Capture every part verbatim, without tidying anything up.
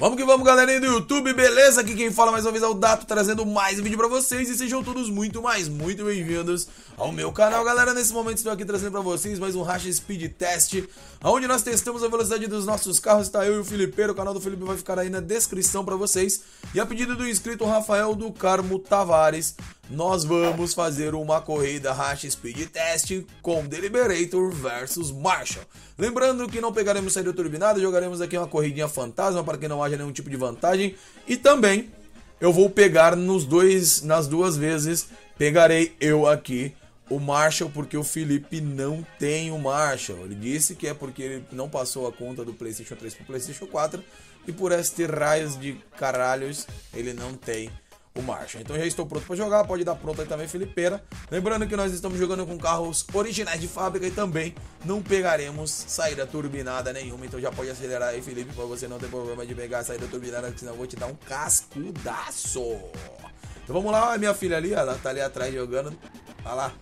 Vamos que vamos, galerinha do YouTube, beleza? Aqui quem fala mais uma vez é o Dato, trazendo mais um vídeo pra vocês. E sejam todos muito, mais, muito bem-vindos ao meu canal, galera. Nesse momento estou aqui trazendo pra vocês mais um Racha Speed Test, onde nós testamos a velocidade dos nossos carros. Está eu e o Felipeiro, o canal do Felipe vai ficar aí na descrição pra vocês. E a pedido do inscrito Rafael do Carmo Tavares, nós vamos fazer uma corrida Racha Speed Test com Deliberator versus Marshall. Lembrando que não pegaremos saída turbinada, jogaremos aqui uma corridinha fantasma para que não haja nenhum tipo de vantagem. E também eu vou pegar nos dois, nas duas vezes, pegarei eu aqui o Marshall, porque o Felipe não tem o Marshall. Ele disse que é porque ele não passou a conta do PlayStation três para o PlayStation quatro e por estes raios de caralhos ele não tem o Marshall. Então já estou pronto para jogar, pode dar pronto aí também, Felipeira. Lembrando que nós estamos jogando com carros originais de fábrica e também não pegaremos saída turbinada nenhuma. Então já pode acelerar aí, Felipe, para você não ter problema de pegar a saída turbinada, que senão eu vou te dar um cascudaço. Então vamos lá, a minha filha ali, ela tá ali atrás jogando. Olha lá,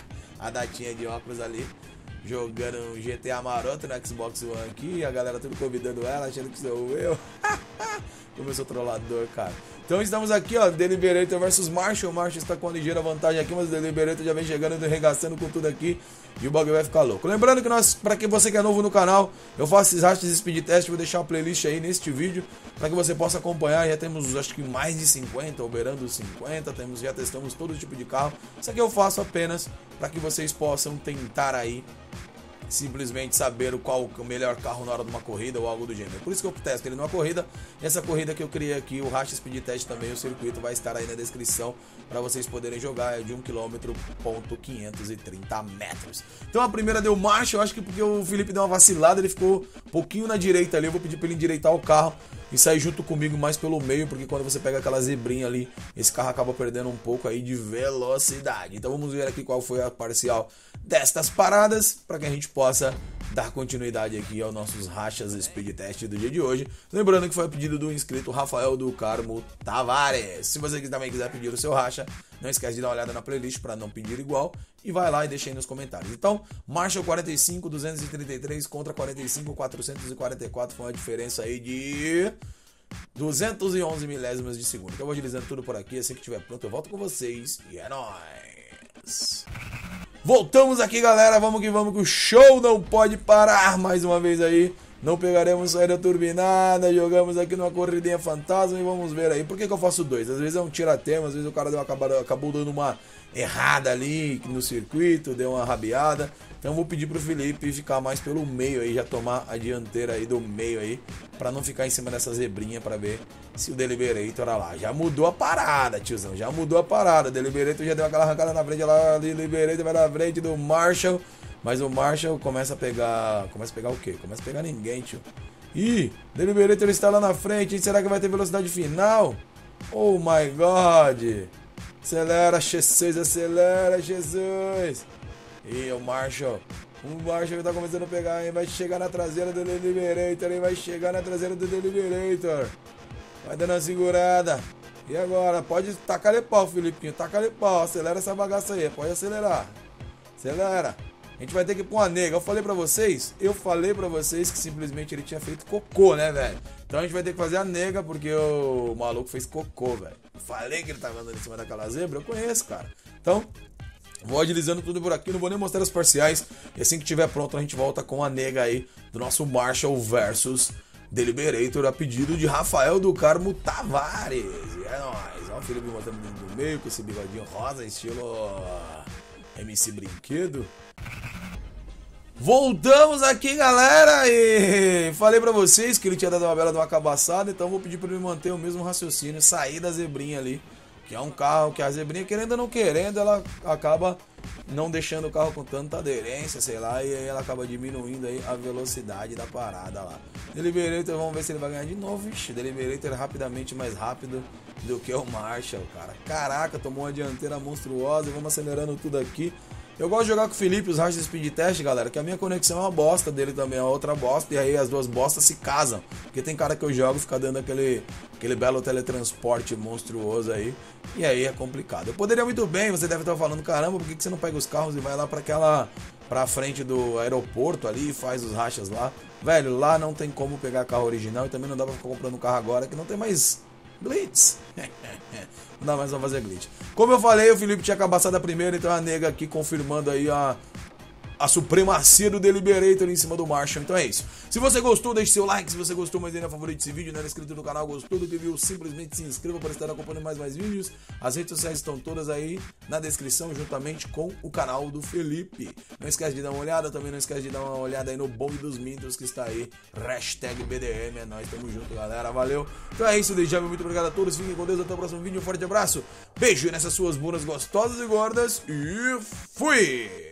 a datinha de óculos ali, jogando um G T A maroto no Xbox One aqui. A galera tudo convidando ela, achando que sou eu. Como eu sou trollador, cara. Então estamos aqui, ó, Deliberator versus Marshall. O Marshall está com uma ligeira vantagem aqui, mas o Deliberator já vem chegando e arregaçando com tudo aqui. E o bagulho vai ficar louco. Lembrando que nós, para que você que é novo no canal, eu faço esses rachas speed test. Vou deixar uma playlist aí neste vídeo para que você possa acompanhar. Já temos, acho que mais de cinquenta, ou beirando os cinquenta. Temos, já testamos todo tipo de carro. Isso aqui eu faço apenas para que vocês possam tentar aí simplesmente saber qual o melhor carro na hora de uma corrida ou algo do gênero. Por isso que eu testo ele numa corrida. Essa corrida que eu criei aqui, o Racha Speed Test também, o circuito vai estar aí na descrição para vocês poderem jogar. É de um quilômetro ponto quinhentos e trinta metros. Então a primeira deu marcha, eu acho que porque o Felipe deu uma vacilada, ele ficou um pouquinho na direita ali. Eu vou pedir para ele endireitar o carro e sair junto comigo mais pelo meio, porque quando você pega aquela zebrinha ali, esse carro acaba perdendo um pouco aí de velocidade. Então vamos ver aqui qual foi a parcial destas paradas, para que a gente possa dar continuidade aqui aos nossos Rachas Speed Test do dia de hoje. Lembrando que foi a pedido do inscrito Rafael do Carmo Tavares. Se você também quiser pedir o seu racha, não esquece de dar uma olhada na playlist para não pedir igual e vai lá e deixa aí nos comentários. Então, Marshall quarenta e cinco, duzentos e trinta e três contra quarenta e cinco, quatrocentos e quarenta e quatro, foi uma diferença aí de duzentos e onze milésimos de segundo. Então eu vou agilizando tudo por aqui, assim que estiver pronto eu volto com vocês e é nóis! Voltamos aqui, galera, vamos que vamos, que o show não pode parar mais uma vez aí. Não pegaremos saída turbinada, jogamos aqui numa corridinha fantasma e vamos ver aí. Por que que eu faço dois? Às vezes é um tiratema, às vezes o cara deu uma, acabou dando uma errada ali no circuito, deu uma rabiada. Então eu vou pedir pro Felipe ficar mais pelo meio aí, já tomar a dianteira aí do meio aí, pra não ficar em cima dessa zebrinha, pra ver se o Deliberator, olha lá, já mudou a parada, tiozão, já mudou a parada. O Deliberator já deu aquela arrancada na frente, lá, o Deliberator vai na frente do Marshall, mas o Marshall começa a pegar, começa a pegar o quê? Começa a pegar ninguém, tio. Ih, Deliberator está lá na frente, hein? Será que vai ter velocidade final? Oh my God! Acelera, Jesus, acelera, Jesus! E o Marshall, o Marshall tá começando a pegar, hein? Vai chegar na traseira do Deliberator, hein? Vai chegar na traseira do Deliberator. Vai dando uma segurada. E agora? Pode tacar-lhe pau, Filipinho. Taca-lhe pau. Acelera essa bagaça aí. Pode acelerar. Acelera. A gente vai ter que ir pra uma nega. Eu falei pra vocês, eu falei pra vocês que simplesmente ele tinha feito cocô, né, velho? Então a gente vai ter que fazer a nega porque o maluco fez cocô, velho. Eu falei que ele tava andando em cima daquela zebra. Eu conheço, cara. Então, vou agilizando tudo por aqui, não vou nem mostrar as parciais. E assim que tiver pronto a gente volta com a nega aí do nosso Marshall versus Deliberator, a pedido de Rafael do Carmo Tavares. E é nóis. Olha o Felipe mostrando do meio com esse bigodinho rosa, estilo M C Brinquedo. Voltamos aqui, galera, e falei pra vocês que ele tinha dado uma bela de uma cabaçada, então vou pedir pra ele manter o mesmo raciocínio, sair da zebrinha ali, que é um carro que a zebrinha, querendo ou não querendo, ela acaba não deixando o carro com tanta aderência, sei lá, e aí ela acaba diminuindo aí a velocidade da parada lá. Deliberator, vamos ver se ele vai ganhar de novo. Ixi, Deliberator é rapidamente mais rápido do que o Marshall, cara. Caraca, tomou uma dianteira monstruosa e vamos acelerando tudo aqui. Eu gosto de jogar com o Felipe os Racha Speed Test, galera, que a minha conexão é uma bosta, dele também é outra bosta, e aí as duas bostas se casam. Porque tem cara que eu jogo e fica dando aquele, aquele belo teletransporte monstruoso aí, e aí é complicado. Eu poderia muito bem, você deve estar falando, caramba, por que você não pega os carros e vai lá para aquela, pra frente do aeroporto ali e faz os rachas lá? velho, lá não tem como pegar carro original e também não dá pra ficar comprando carro agora que não tem mais glitch. Não dá mais pra fazer glitch. Como eu falei, o Felipe tinha cabaçado a primeira, então a nega aqui confirmando aí a... a supremacia do Deliberator em cima do Marshall. Então é isso. Se você gostou, deixe seu like. Se você gostou, mas ainda favorito esse vídeo, não era inscrito no canal, gostou do que viu, simplesmente se inscreva para estar acompanhando mais mais vídeos. As redes sociais estão todas aí na descrição, juntamente com o canal do Felipe. Não esquece de dar uma olhada, também não esquece de dar uma olhada aí no Bonde dos Mitos que está aí. Hashtag B D M, é nóis, tamo junto, galera. Valeu. Então é isso, desde já, muito obrigado a todos. Fiquem com Deus, até o próximo vídeo. Um forte abraço. Beijo nessas suas bundas gostosas e gordas. E fui!